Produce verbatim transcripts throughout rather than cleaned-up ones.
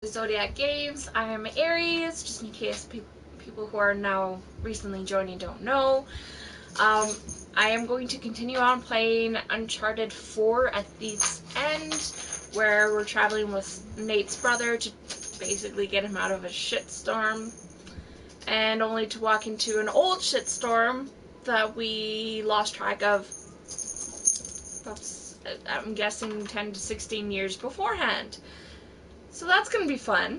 Zodiac Games. I am Aries, just in case pe people who are now recently joining don't know. Um, I am going to continue on playing Uncharted four at the end, where we're traveling with Nate's brother to basically get him out of a shitstorm, and only to walk into an old shitstorm that we lost track of, I'm guessing ten to sixteen years beforehand. So that's going to be fun.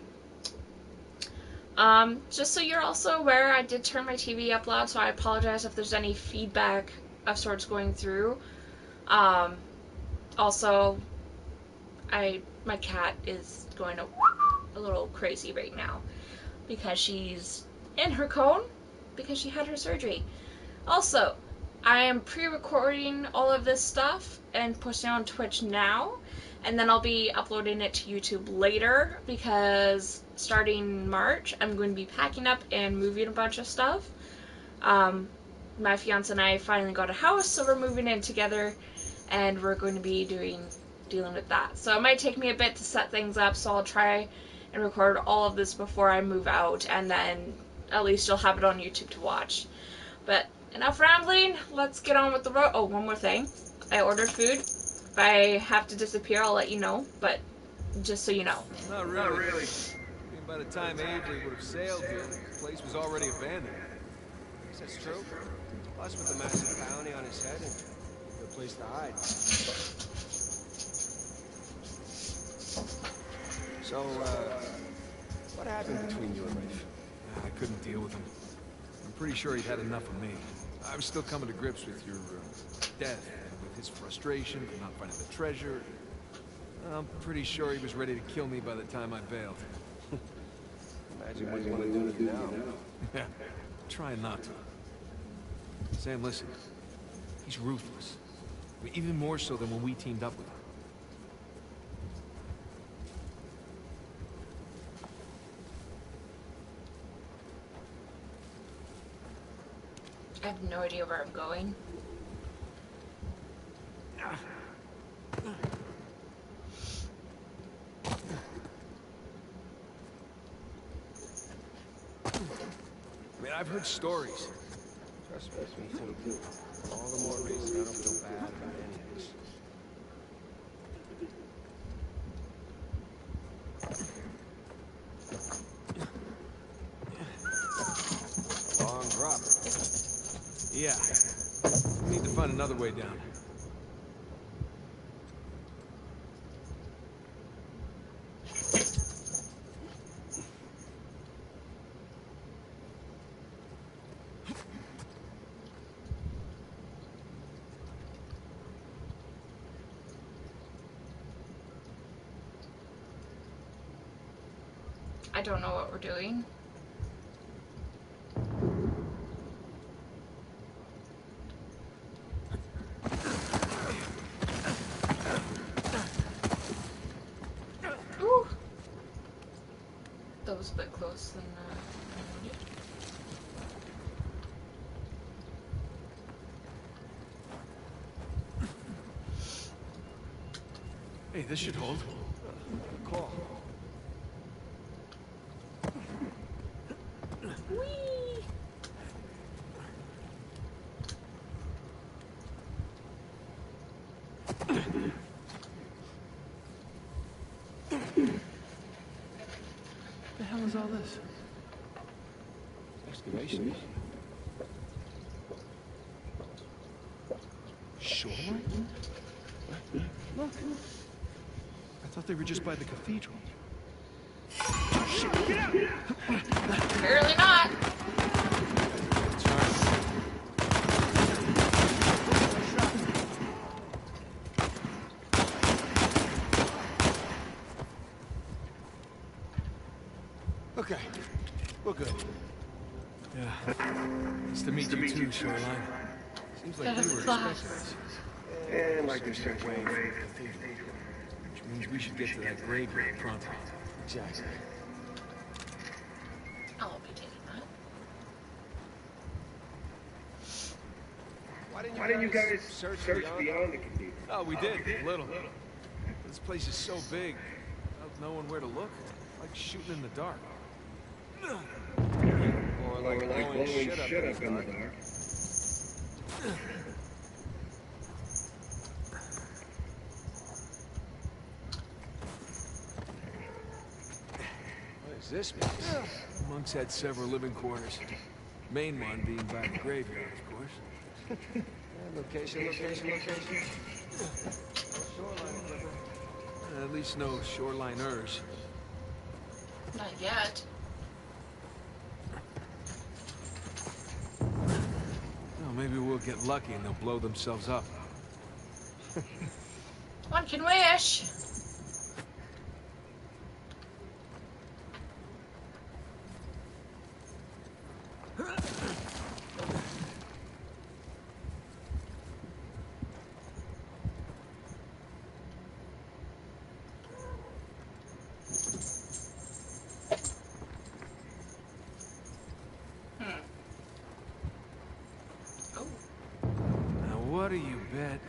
Um, just so you're also aware, I did turn my T V up loud, so I apologize if there's any feedback of sorts going through. Um, also, I my cat is going a, a little crazy right now because she's in her cone because she had her surgery. Also, I am pre-recording all of this stuff and posting it on Twitch now, and then I'll be uploading it to YouTube later because starting March, I'm going to be packing up and moving a bunch of stuff. Um, my fiance and I finally got a house, so we're moving in together, and we're going to be doing dealing with that. So it might take me a bit to set things up, so I'll try and record all of this before I move out, and then at least you'll have it on YouTube to watch. But enough rambling, let's get on with the road. Oh, one more thing. I ordered food. If I have to disappear, I'll let you know, but just so you know. Not really. Not really. I mean, by the time Avery would have sailed here, the place was already abandoned. I guess that's true. Plus, with the massive bounty on his head and no place to hide. So, uh, what happened between you and Rafe? I couldn't deal with him. I'm pretty sure he'd had enough of me. I was still coming to grips with your uh, death and with his frustration for not finding the treasure. I'm pretty sure he was ready to kill me by the time I bailed. Imagine what you want to do to you now. Yeah, trying not to. Sam, listen. He's ruthless. I mean, even more so than when we teamed up with him. I have no idea where I'm going. I mean, I've heard stories. Trust me, me too. All the more reason I don't feel bad about any of this. Long drop. Yeah. We need to find another way down. I don't know what we're doing. Ooh. That was a bit close than uh, I needed. Hey, this should hold. Call. Whee! What the hell is all this? Excavation. Shoreline? Look. I thought they were just by the cathedral. Shit, get out! Apparently not. Okay, we're good. Yeah. Nice to meet you too, Shoreline. Seems like they were expecting us. And like this certain way from the cathedral. Which means we should get to that graveyard pronto. Exactly. I'll be taking that. Why didn't you, Why didn't you guys search, search beyond, beyond the cathedral? Oh, we did, a little. This place is so big, without knowing where to look. Like shooting in the dark. Or like blowing shit up in the dark. What is this place? Monks had several living quarters. Main one being by the graveyard, of course. Yeah, location, location, location. Shoreline flipper. Uh, At least no shoreliners. Not yet. Well, maybe we'll get lucky and they'll blow themselves up. One can wish. Hmm. Oh. Now, what do you bet?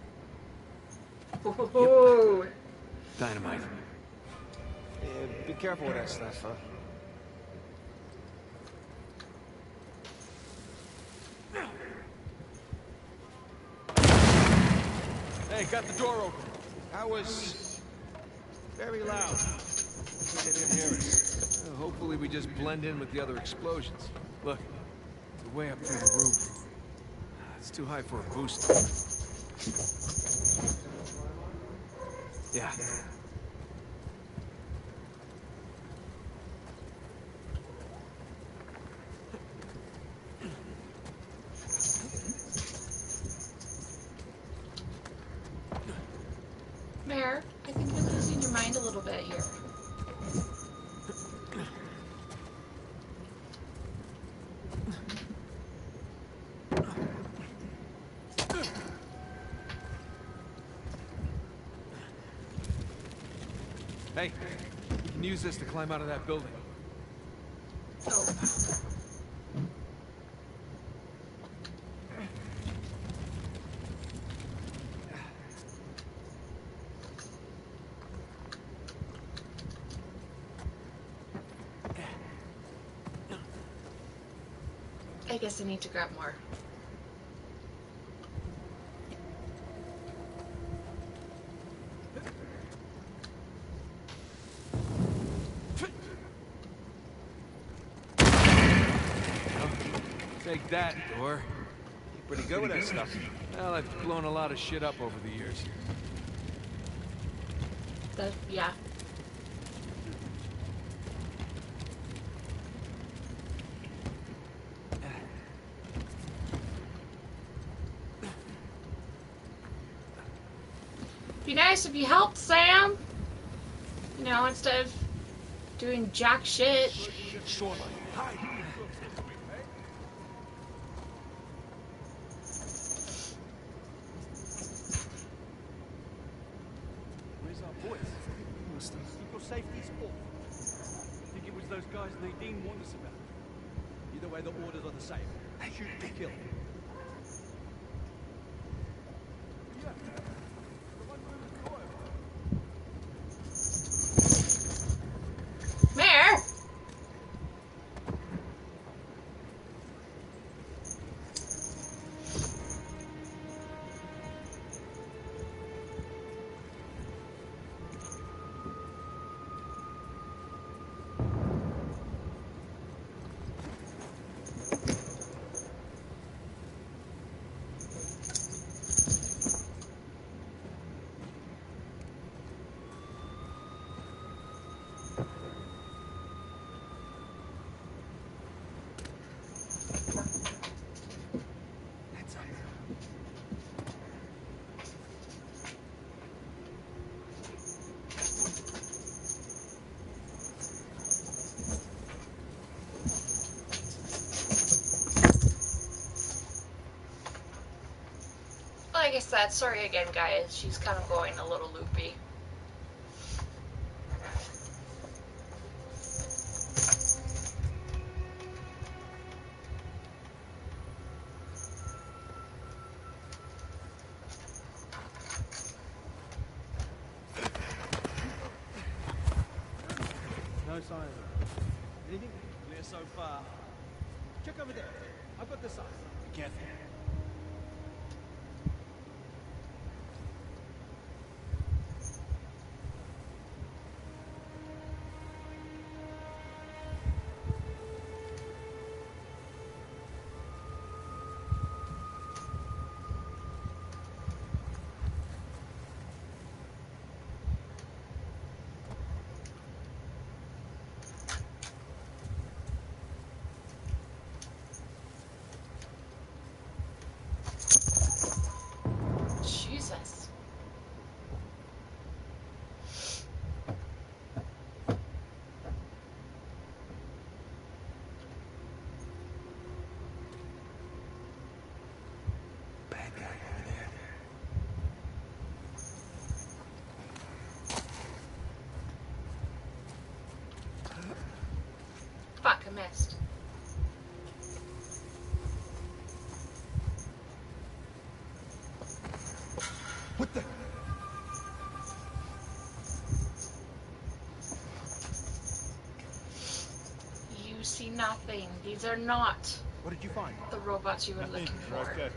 Whoa. Dynamite. Yeah, be careful with that stuff, huh? Hey, got the door open. That was very loud. I think they didn't hear us. Well, hopefully we just blend in with the other explosions. Look, we're way up through the roof. It's too high for a booster. Yeah. Mare, I think you're losing your mind a little bit here. Hey, we can use this to climb out of that building. Oh. I guess I need to grab more. Take that, door. You're pretty good with that stuff. Well, I've blown a lot of shit up over the years. That, yeah. Be nice if you helped, Sam. You know, instead of doing jack shit. Shoreline. Hide. Where's our boys? Keep your safety's off. I think it was those guys Nadine warned us about. Either way, the orders are the same. Shoot to kill. Mare! Like I said, sorry again, guys. She's kind of going a little loopy. No sign of them. Anything? Clear so far. Check over there. I've got the sign. Be careful. Jesus. Bad guy over there. Fuck, I missed. What the? You see nothing. These are not What did you find? the robots you were looking for. Okay.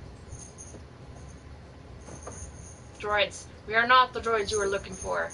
Droids. We are not the droids you were looking for.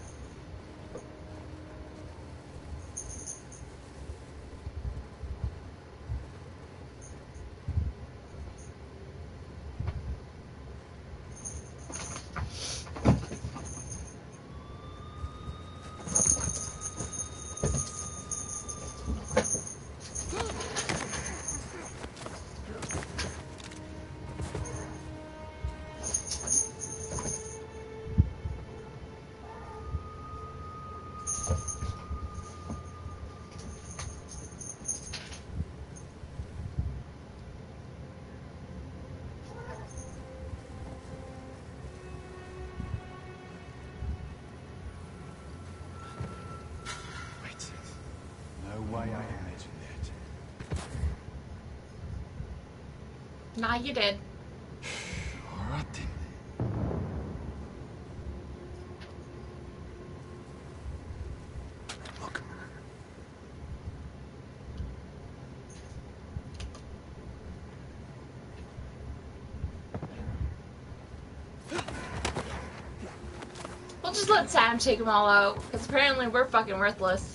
Wait. No way I imagined that. Nah, you did. Alright then. Look. We'll just let Sam take them all out, because apparently we're fucking worthless.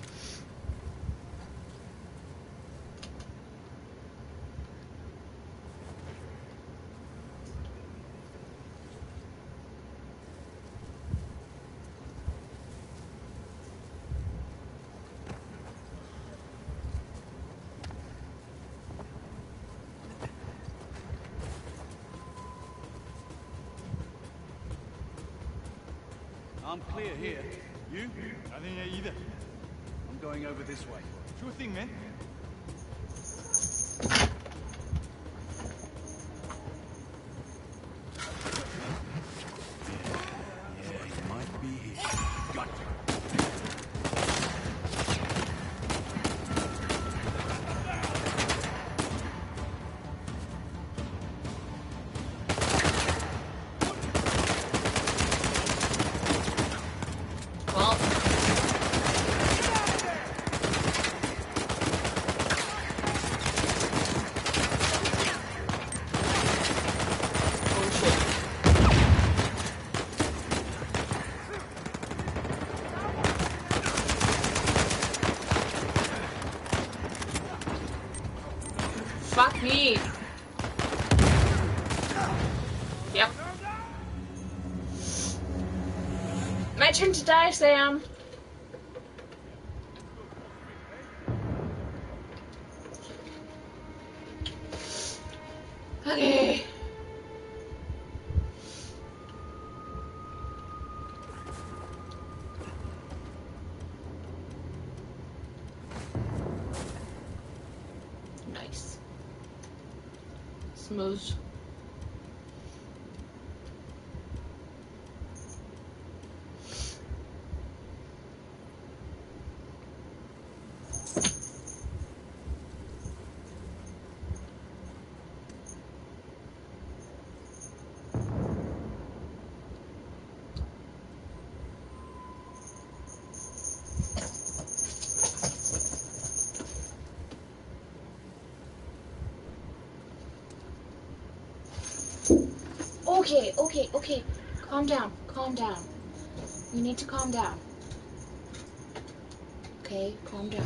I'm clear here. You? Nothing here either. I'm going over this way. Sure thing, man. Yeah, he might be here. Got you. Well, fuck me. Yep. My turn to die, Sam. Okay. Nice. Smooth. Okay, okay, okay. Calm down, calm down. You need to calm down. Okay, calm down.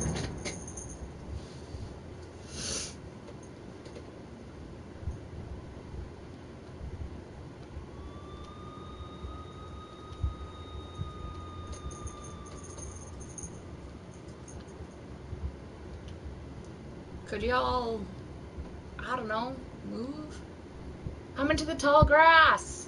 Could y'all, I don't know, move? I'm into the tall grass.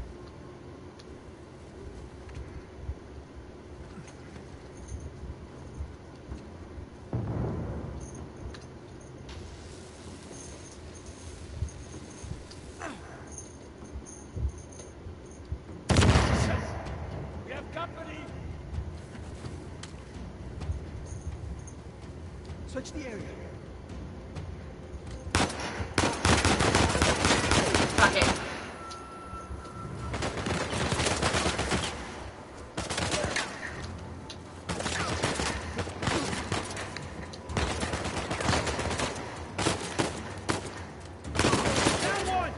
We have company! Search the area. Fuck it. Down one!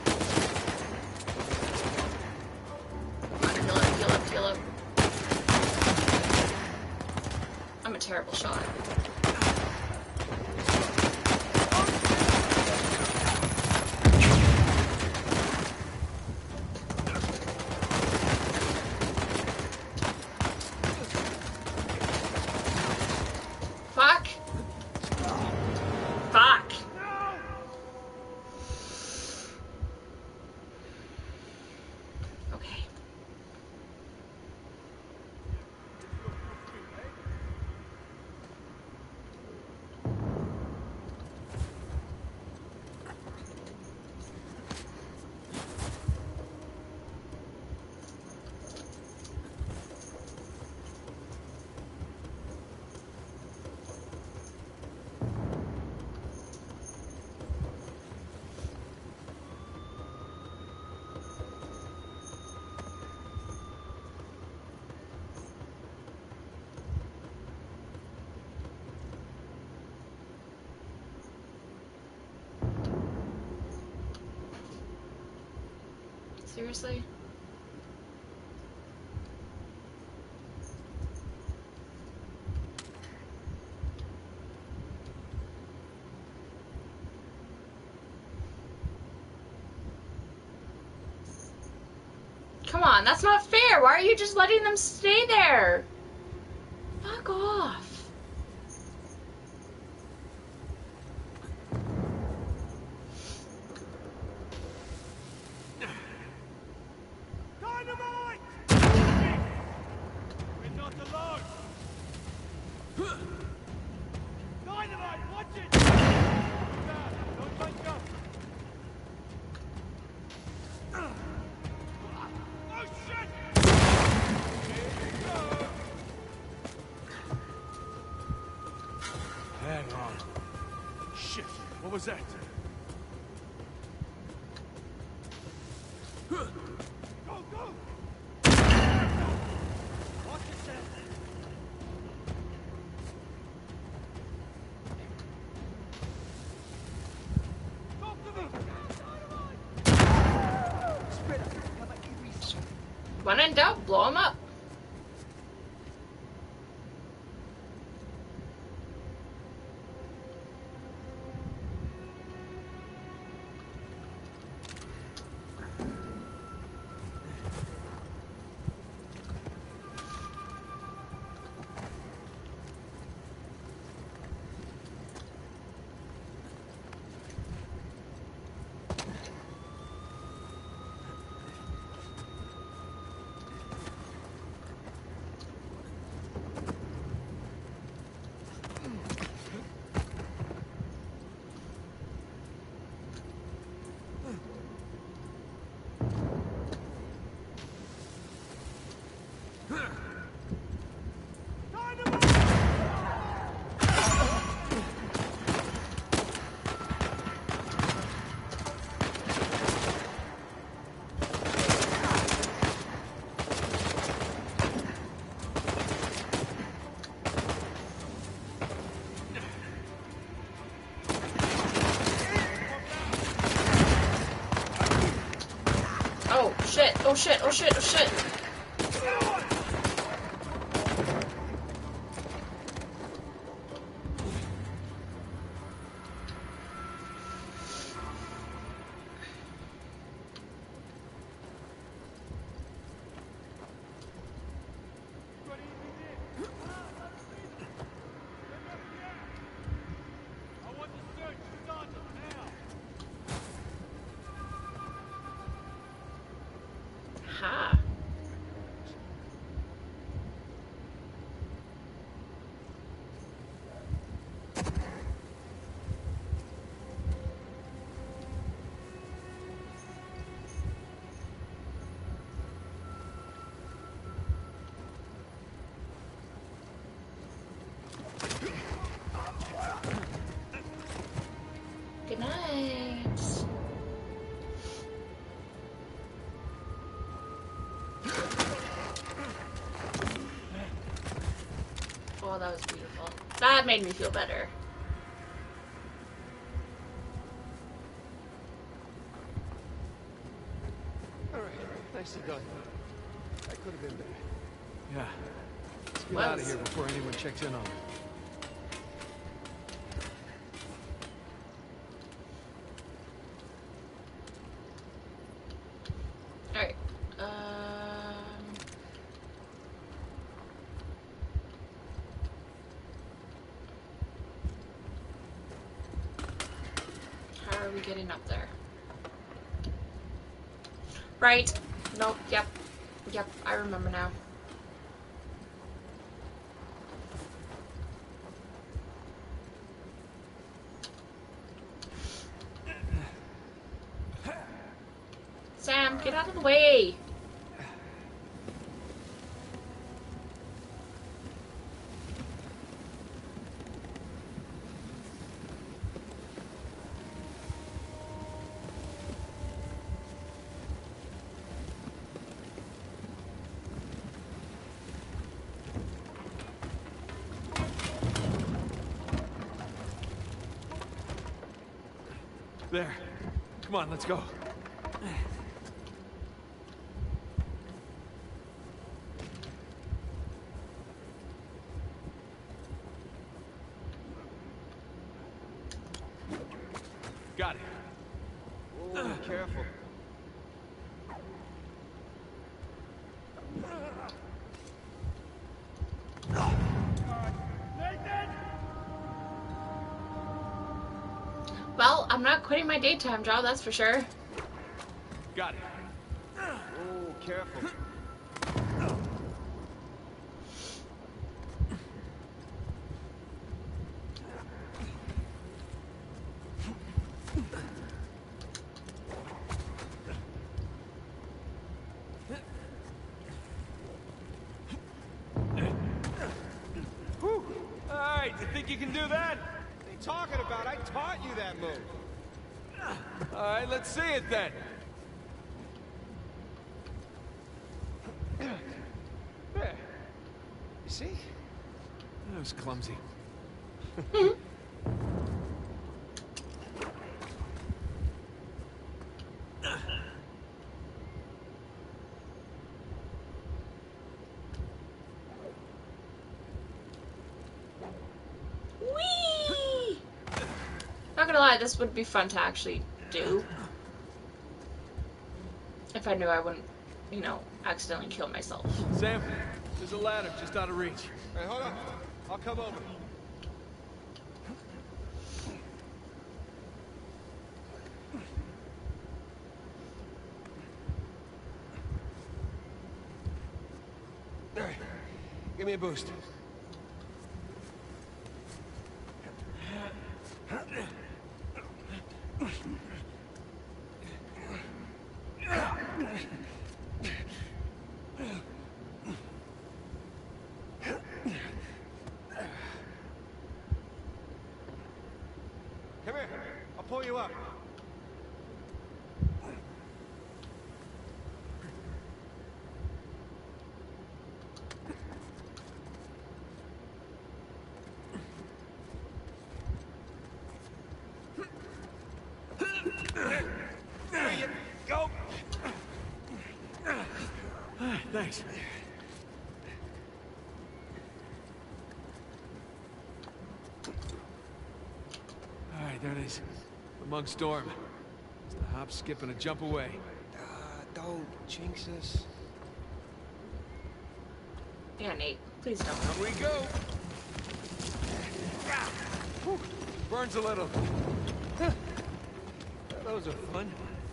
Heal up, heal up, heal up. I'm a terrible shot. Fuck. Fuck. Okay. Seriously? Come on, that's not fair. Why are you just letting them stay there? Fuck off. Dynamite! We're not alone! Dynamite, watch it! Down, don't let go! Oh shit! Here we go! Hang on. Shit, what was that? Go, go! Watch yourself! Talk to me! Spread out. How about you research? When in doubt, blow them up. Oh shit, oh shit, oh shit. I want to search the sergeant now. Ha. Good night. Oh, that was beautiful. That made me feel better. All right, nicely done. That could have been bad. Yeah. Let's get Was. out of here before anyone checks in on her. Alright. Um... How are we getting up there? Right. Nope. Yep. Yep. I remember now. Sam, get out of the way. There. Come on, let's go. Got it. Oh, careful. Well, I'm not quitting my daytime job, that's for sure. Got it. Oh, careful. Whew. All right, you think you can do that? What are you talking about? I taught you that move. All right, let's see it then. There. You see? That was clumsy. Whee! Not gonna lie, this would be fun to actually do. If I knew I wouldn't, you know, accidentally kill myself. Sam, there's a ladder just out of reach. Hey, hold on. I'll come over. All right. Give me a boost. Come here. I'll pull you up. There you go. Thanks. All right, there it is. The Monk's Dorm. Just a hop, skip, and a jump away. Uh, don't jinx us. Yeah, Nate. Please don't. Here we go. Whew. Burns a little. Those are fun.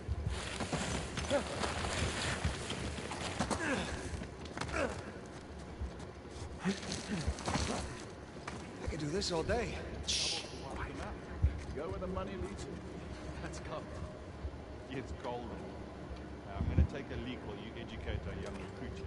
I could do this all day. Go where the money leads you. Let's go. It's golden. Now, I'm gonna take a leak while you educate our young recruit.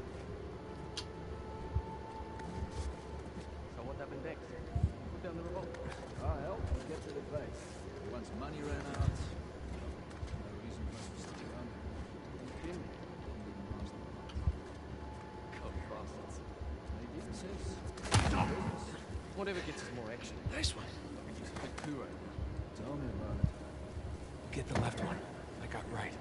So what happened next? Put down the revolt. Ah, hell, we'll get to the base. Once money ran out, no reason for us to stick around. Him, didn't even last the month. Cold bastards. Nadine says, Whatever gets us more action. Nice one. We can use a big coup right now. tell me about it. Get the left one. I got right.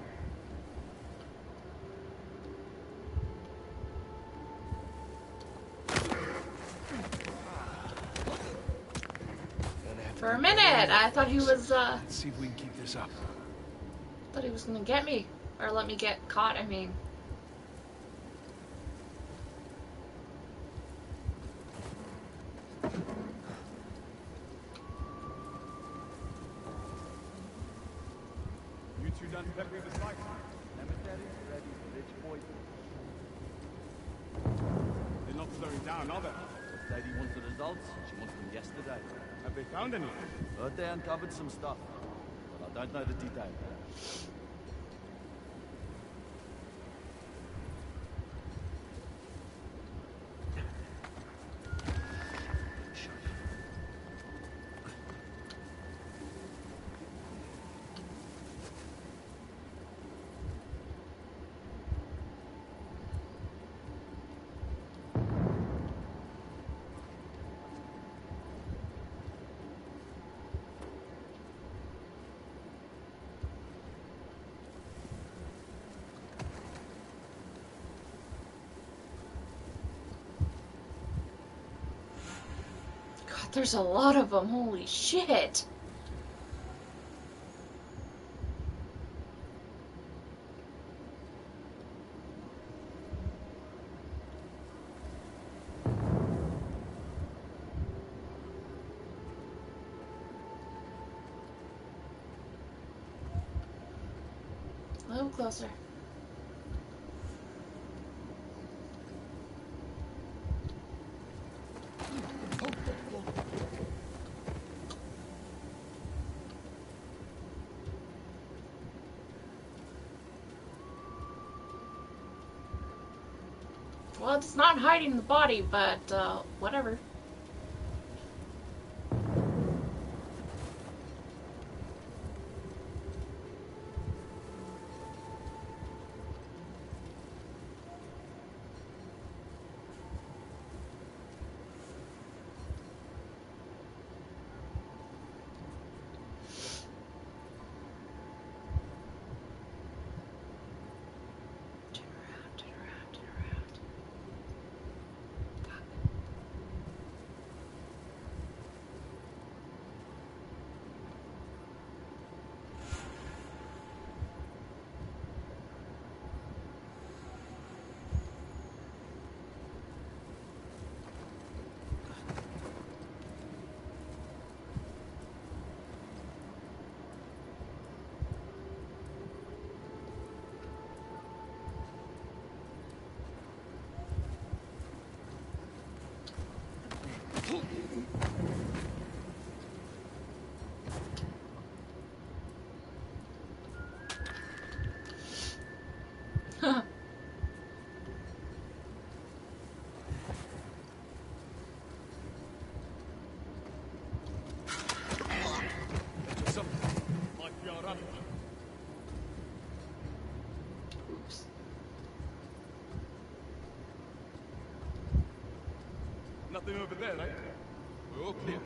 For a minute, I thought he was, uh, Let's see if we can keep this up. thought he was gonna get me. Or let me get caught, I mean. You two done prepping the site? Cemetery ready for rich boy. They're not slowing down, are they? Lady wants the results. She wants them yesterday. Have they found anything? Heard they uncovered some stuff, but I don't know the details. God, there's a lot of them. Holy shit. A little closer. Well, it's not hiding the body, but, uh, whatever. Turn around, turn around, turn around. Fuck. Might be alright. Oops. Nothing over there, right? We're all clear.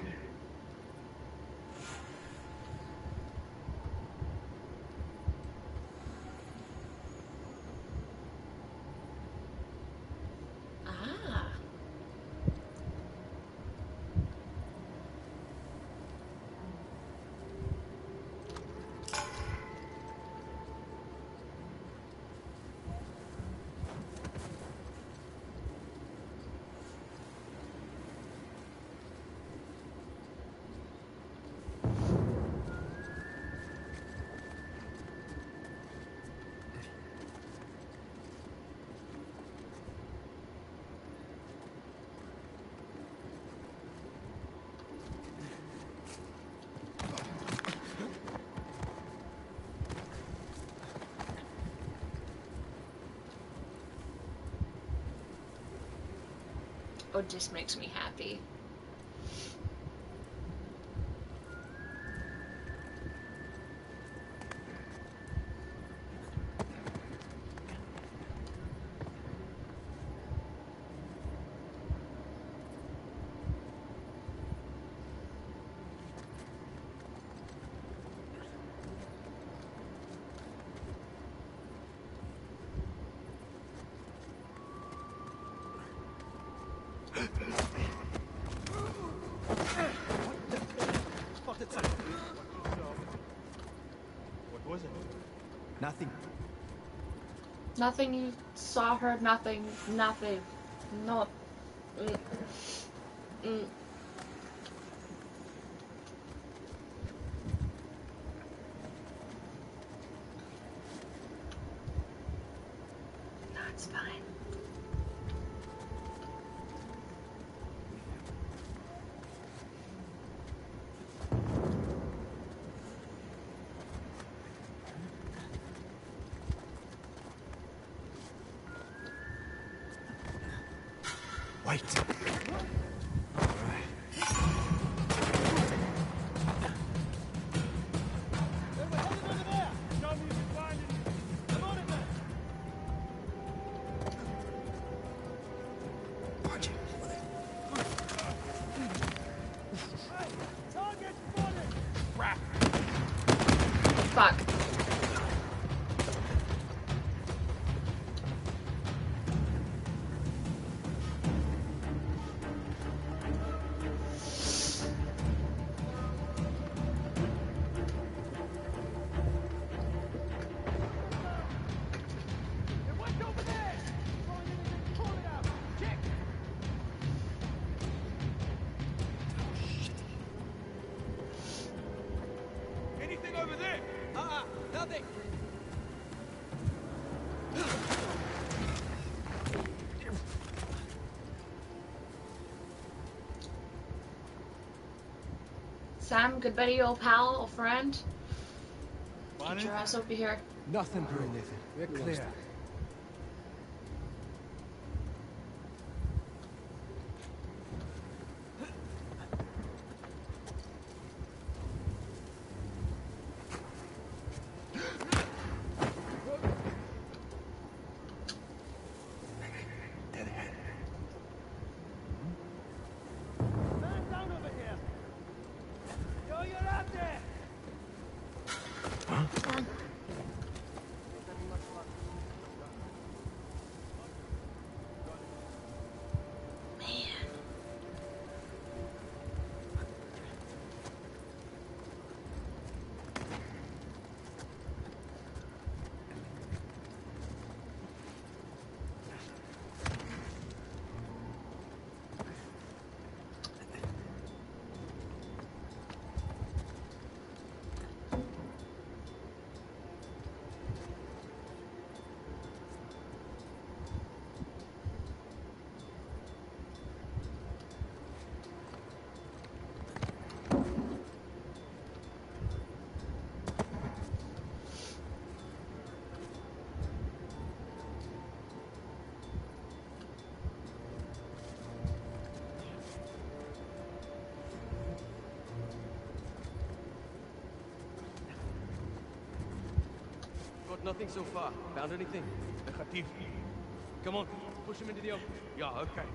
it just makes me happy. Spotted something. What was it? Nothing. Nothing you saw, heard, nothing, nothing. No. Mm. Mm. No, it's fine. Wait. Fuck. Anything over there? Uh-uh, nothing. Sam, good buddy, old pal, old friend. Find Get your anything? ass over here. Nothing, bro. We're clear. Man down over here! Yo, you're out there! Got nothing so far. Found anything? Negative. Come on, push him into the open. Yeah, okay.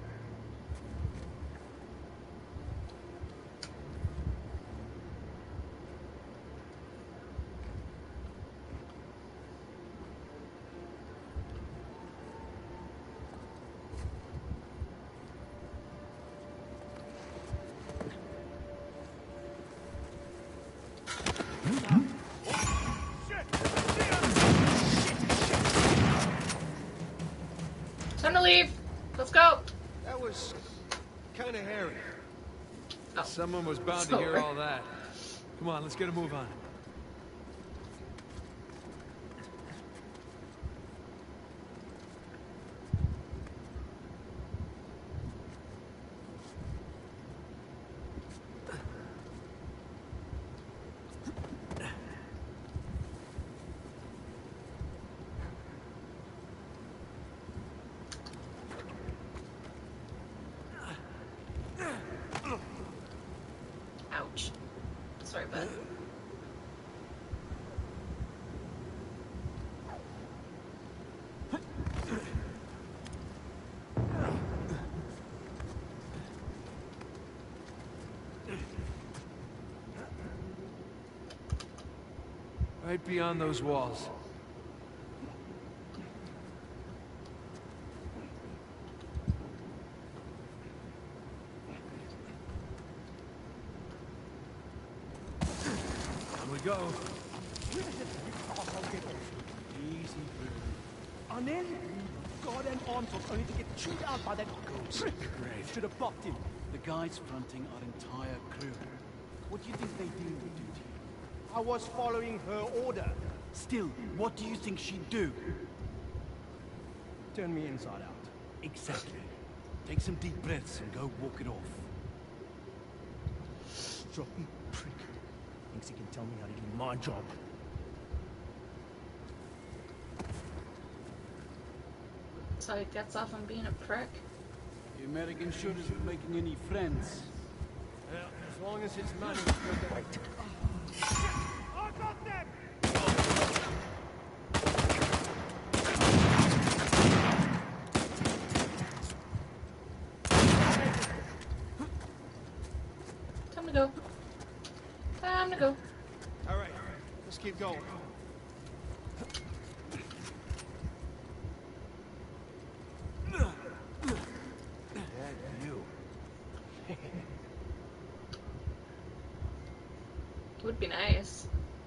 Time to leave. Let's go. That was kind of hairy. Oh. Someone was bound to Slower. hear all that. Come on, let's get a move on. Sorry, bud. Right beyond those walls. Here we go. Easy, bro. And then, goddamn armsword only to get chewed out by that prick. Great. Should have blocked him. The guys fronting our entire crew. What do you think they do would do to you? I was following her order. Still, what do you think she'd do? Turn me inside out. Exactly. Take some deep breaths and go walk it off. Stroppy prick. Thinks he can tell me how to do my job. So he gets off on being a prick. The American sure isn't making any friends. Well, as long as it's money, we'll get... I got them! Time to go. Time to go. All right, let's keep going. It would be nice.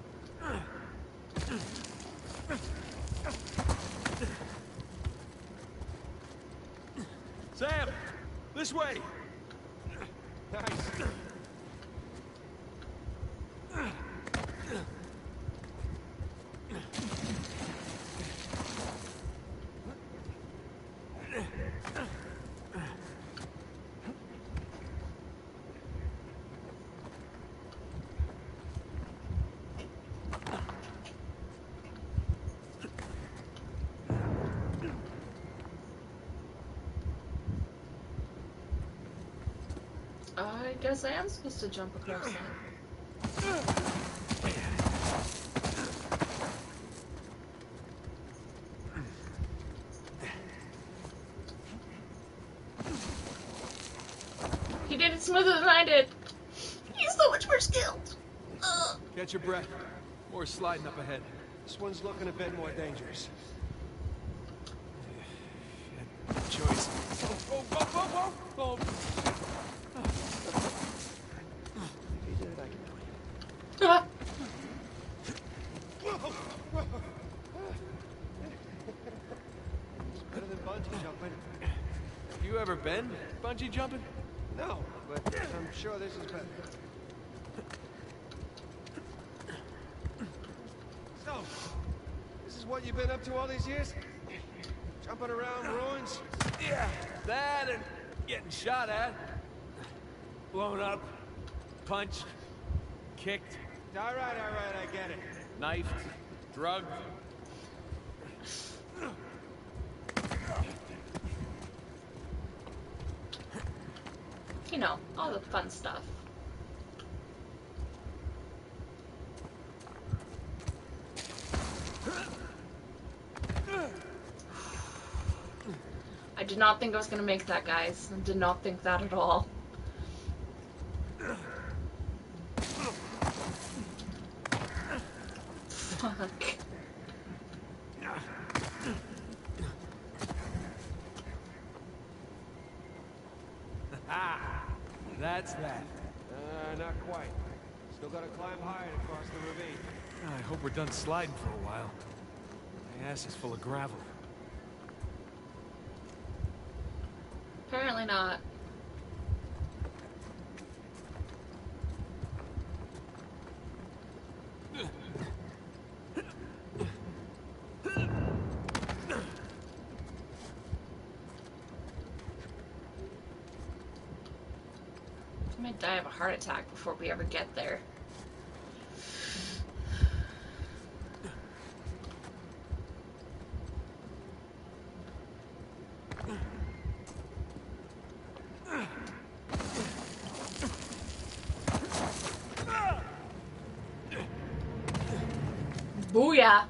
Sam! This way! Nice. I guess I am supposed to jump across that. He did it smoother than I did. He's so much more skilled. Ugh. Catch your breath. More sliding up ahead. This one's looking a bit more dangerous. No choice. Oh, oh, oh, oh, oh, oh. If you did it, I can do it. Ah. It's better than bungee jumping. Have you ever been bungee jumping? No, but I'm sure this is better. So, this is what you've been up to all these years? Jumping around ruins? Yeah, that and getting shot at. Blown up. Punched. Kicked. All right, all right, I get it. Knifed. Drugged. You know, all the fun stuff. I did not think I was gonna make that, guys. I did not think that at all. Fuck. Ah, that's that. Uh, not quite. Still gotta climb higher to cross the ravine. I hope we're done sliding for a while. My ass is full of gravel. Apparently not. I might die of a heart attack before we ever get there. Booyah.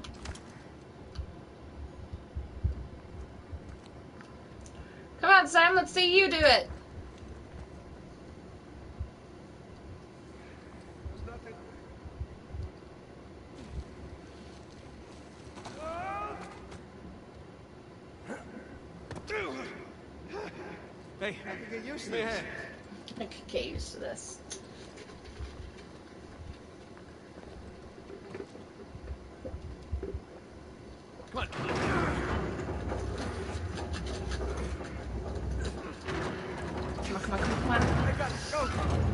Come on, Sam, let's see you do it. There's nothing. Hey, I can get used to man. this. I could get used to this. Come on. Come on, come on, come on, come on. I got it. Go.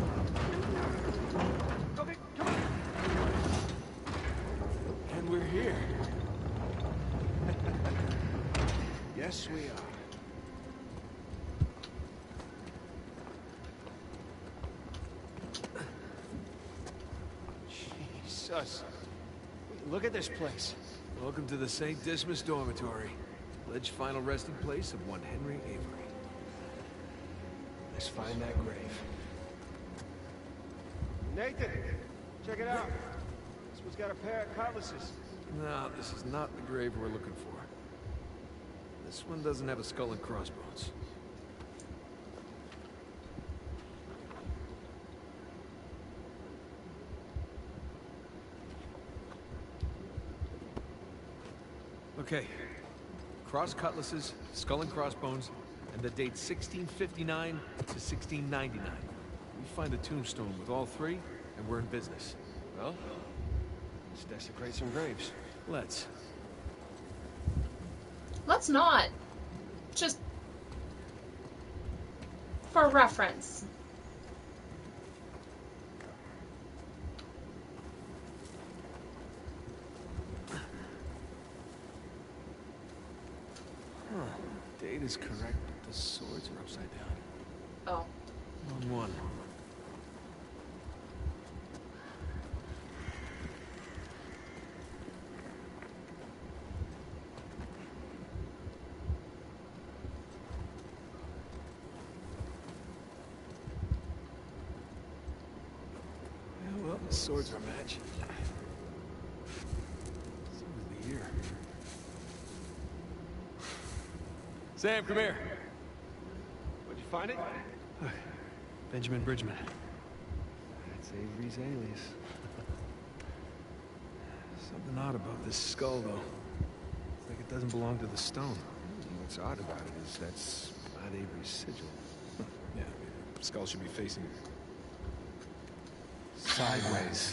Go, get, come on. And we're here. Yes, we are. Jesus. Look at this place. Welcome to the Saint Dismas Dormitory. Alleged final resting place of one Henry Avery. Let's find that grave. Nathan, check it out. This one's got a pair of cutlasses. No, this is not the grave we're looking for. This one doesn't have a skull and crossbones. Okay. Cross cutlasses, skull and crossbones, and the date sixteen fifty-nine to sixteen ninety-nine. We find a tombstone with all three, and we're in business. Well, let's desecrate some graves. Let's. Let's not. Just for reference. Huh. Date is correct, but the swords are upside down. Oh. On one. Yeah, well, the swords are a match. It's over the ear. Sam, come here. Where'd you find it? Benjamin Bridgman. That's Avery's alias. Something odd about this skull, though. It's like it doesn't belong to the stone. What's odd about it is that's not Avery's sigil. Yeah, the skull should be facing sideways.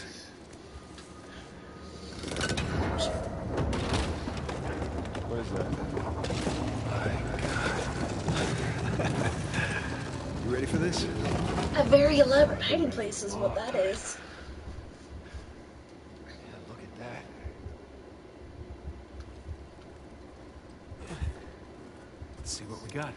What is that? You ready for this? A very elaborate hiding place is what that is. Yeah, look at that. Let's see what we got.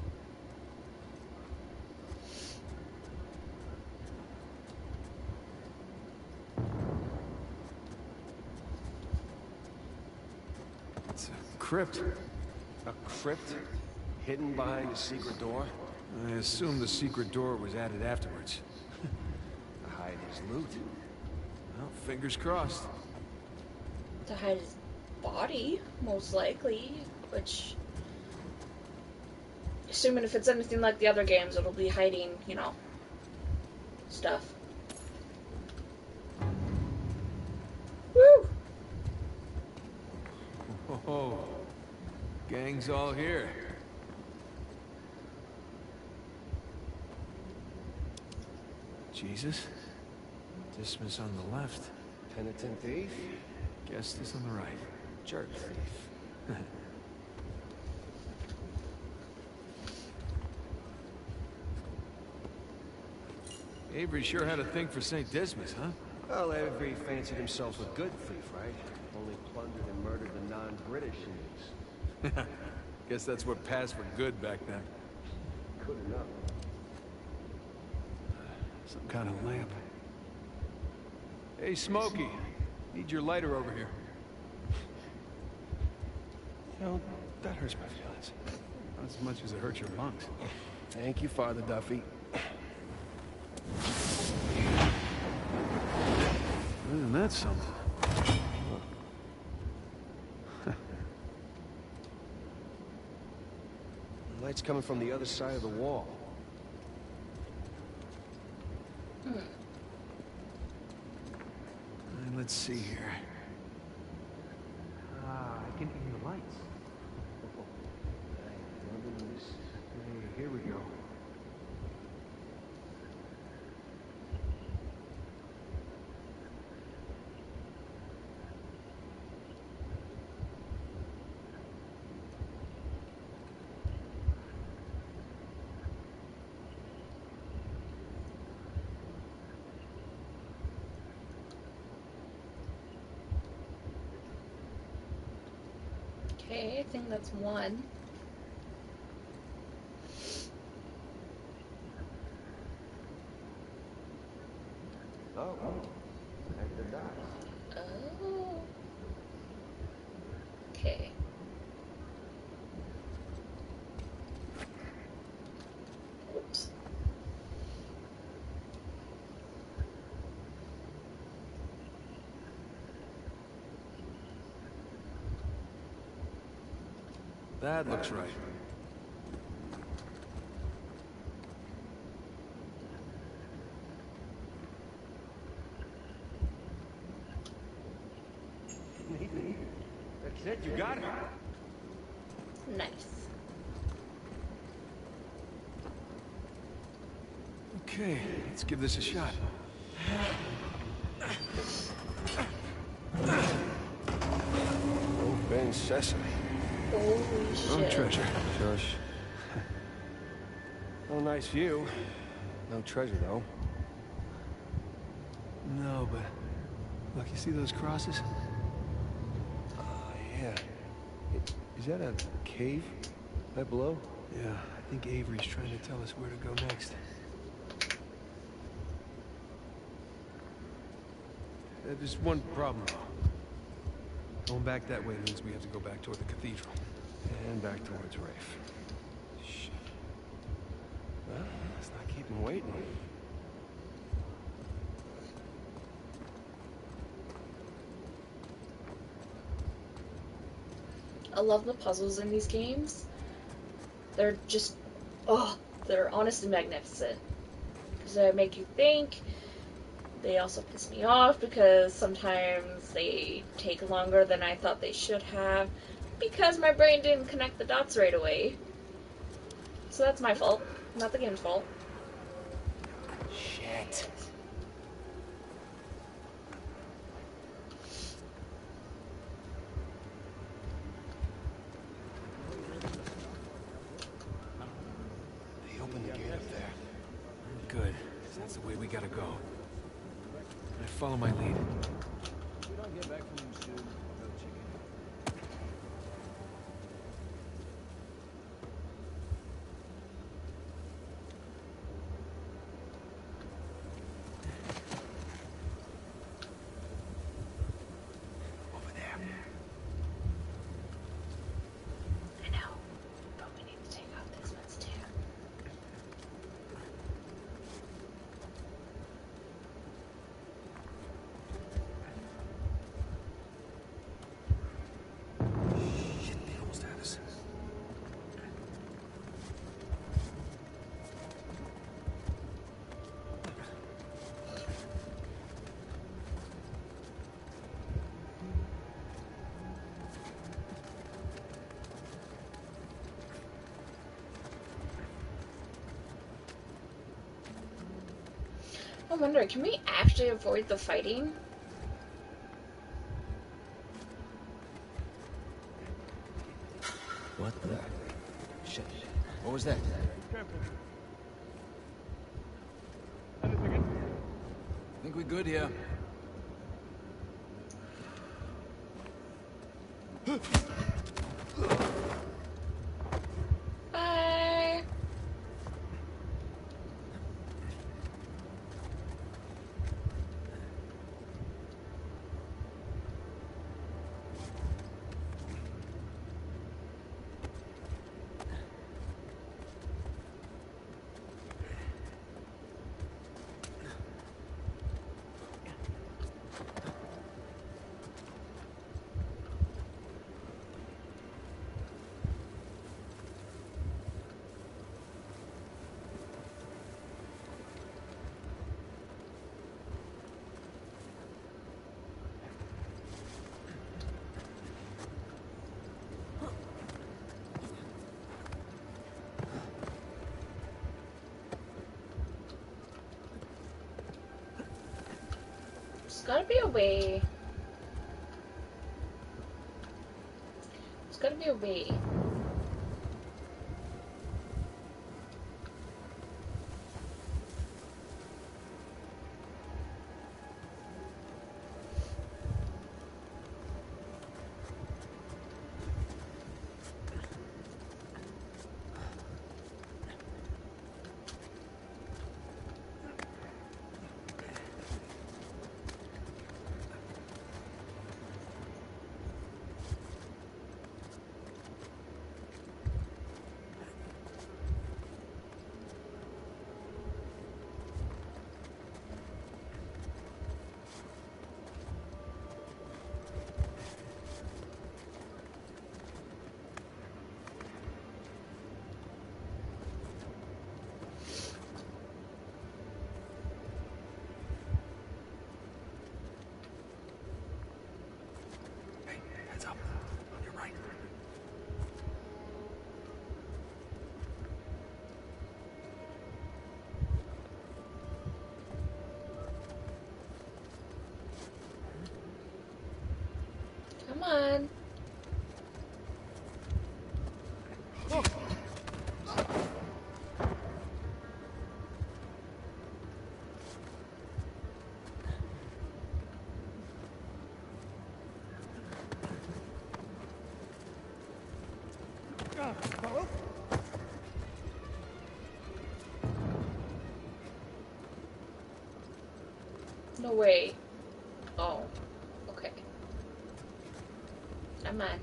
It's a crypt. A crypt hidden behind a secret door I assume the secret door was added afterwards. to hide his loot. Well, fingers crossed. To hide his body, most likely. Which, assuming if it's anything like the other games, it'll be hiding, you know, stuff. Woo! Oh, gang's all here. Jesus. Dismas on the left. Penitent thief? Gestas on the right. Jerk thief. Avery sure had a thing for Saint Dismas, huh? Well, Avery fancied himself a good thief, right? Only plundered and murdered the non-British Indians. Guess that's what passed for good back then. Good enough. Some kind of lamp. Hey, Smokey. Need your lighter over here. You know, that hurts my feelings. Not as much as it hurts your lungs. Thank you, Father Duffy. Isn't that something? coming from the other side of the wall. Hmm. Uh, let's see here. Ah, I can aim the lights. Hey, here we go. Okay, I think that's one. Oh, connect the dots. Oh. Okay. Oops. That looks right. That's it, you got it. Nice. Okay, let's give this a shot. Open sesame. Holy No shit. treasure. Shush. No nice view. No treasure, though. No, but look, you see those crosses? Oh, yeah. Is that a cave right below? Yeah, I think Avery's trying to tell us where to go next. Uh, there's one problem, though. Going back that way means we have to go back toward the cathedral. And back towards Rafe. Shit. Well, let's not keep him waiting. I love the puzzles in these games. They're just, oh, they're honestly magnificent. Because they make you think. They also piss me off because sometimes they take longer than I thought they should have because my brain didn't connect the dots right away. So that's my fault, not the game's fault. Shit. They opened the gate up there. Good. That's the way we gotta go. Right, follow my lead. If we don't get back from them soon, I'll go check it out. Over there. I know, but we need to take out these ones too. Shit, they almost had us. I wonder, can we actually avoid the fighting? What the? Shit. What was that? Careful. Anything in? Think we good here? Bye. gotta be a way. There's gotta be a way. Heads up. On your right. Come on. No way. Oh. Okay. Come on.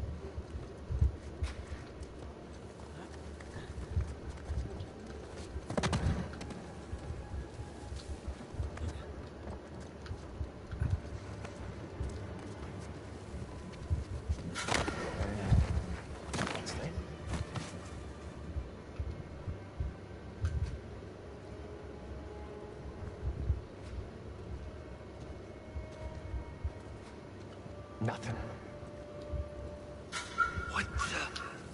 Nothing. What the?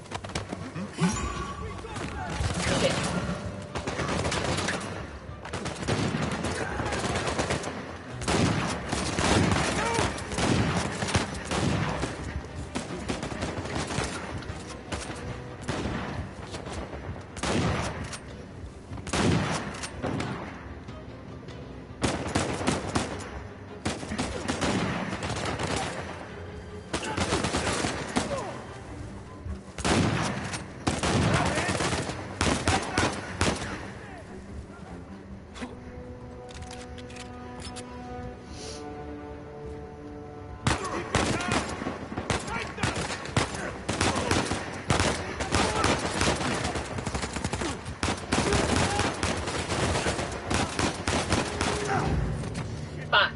Okay. Fine.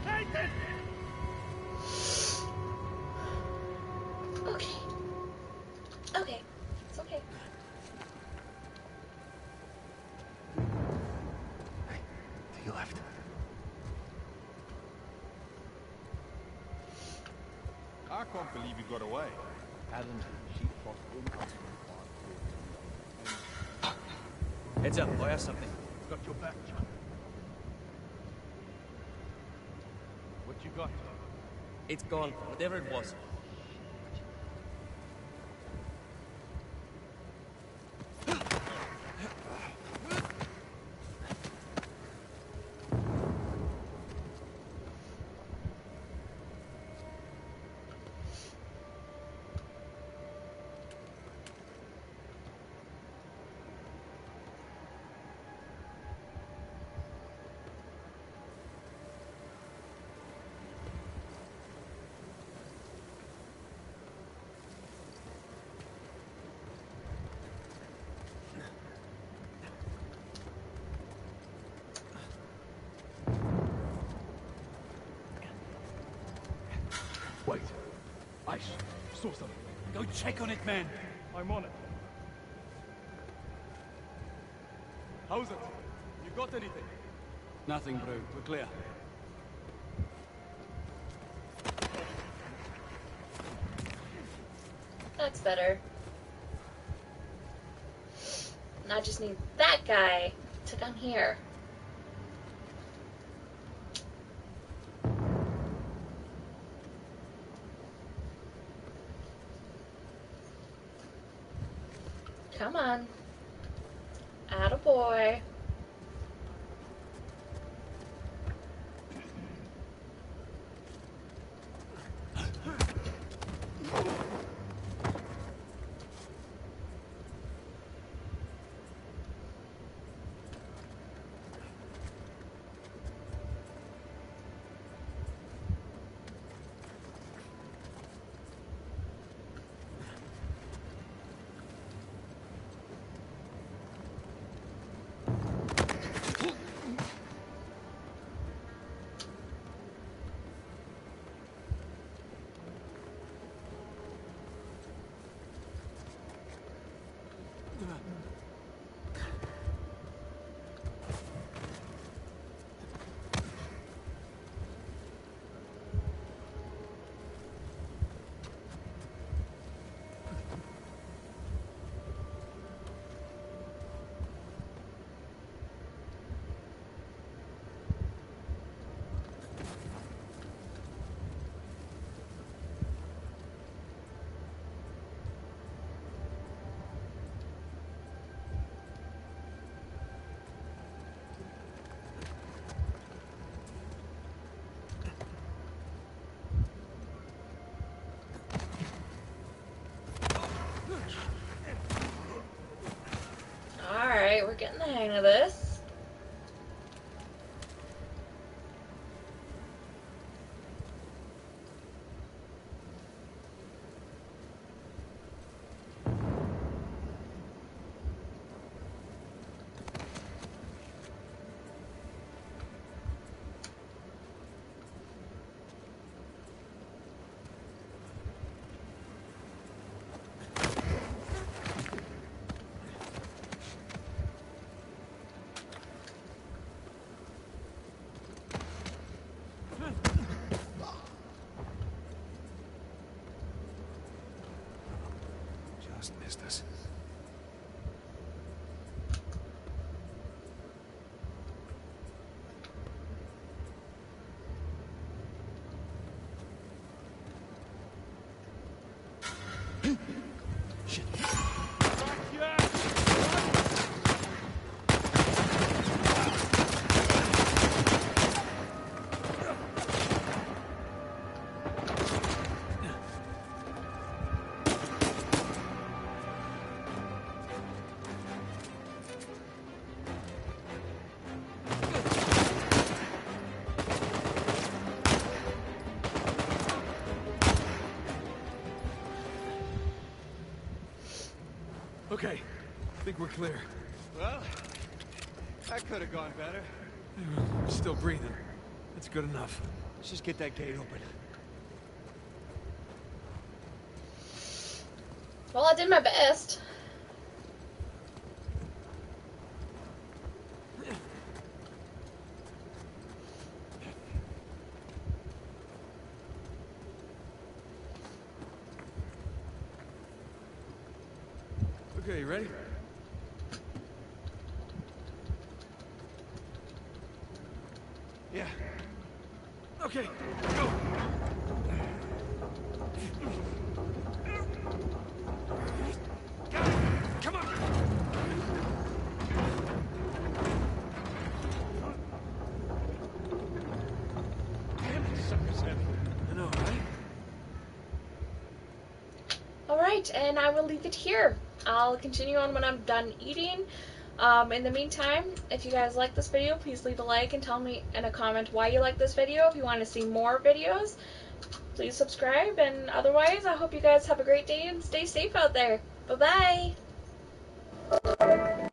Okay. Okay. It's okay. Hey, to your left. I can't believe you got away. Alan, sheep lost all Heads up, I have something. Got your back, John. What you got? It's gone, whatever it was. Wait. Ice. Saw something. Go check on it, man. I'm on it. How's it? You got anything? Nothing, bro. We're clear. That's better. Now I just need that guy to come here. Come on. Attaboy. Alright, we're getting the hang of this. Just missed us. Okay, I think we're clear. Well, that could have gone better. We're still breathing. That's good enough. Let's just get that gate open. Well, I did my best. Okay, you ready? Yeah. Okay, go! Come on! Damn, this sucker's heavy. I know, right? Alright, and I will leave it here. I'll continue on when I'm done eating. Um, in the meantime, if you guys like this video, please leave a like and tell me in a comment why you like this video. If you want to see more videos, please subscribe. And otherwise, I hope you guys have a great day and stay safe out there. Bye-bye!